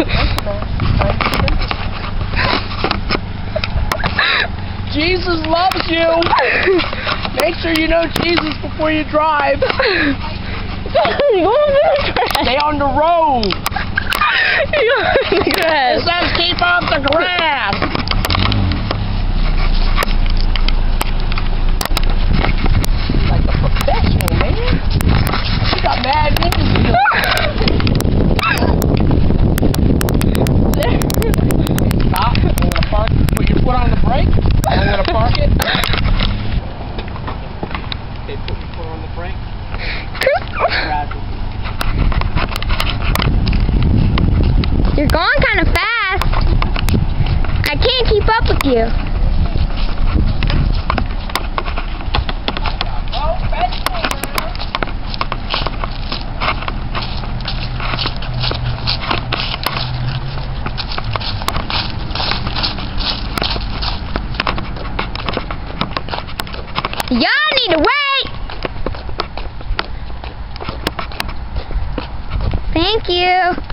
Jesus loves you. Make sure you know Jesus before you drive. Stay on the road. It says keep off the grass. Like a professional, man. You got mad niggas. Stop. I'm gonna park. Put your foot on the brake. I'm gonna park it. Okay, put your foot on the brake. You're going kind of fast. I can't keep up with you. Y'all need to wait. Thank you.